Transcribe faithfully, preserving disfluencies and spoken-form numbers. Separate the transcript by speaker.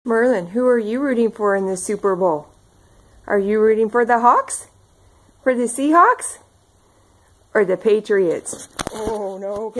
Speaker 1: Merlin, who are you rooting for in the Super Bowl? Are you rooting for the Hawks? For the Seahawks? Or the Patriots? Oh, no.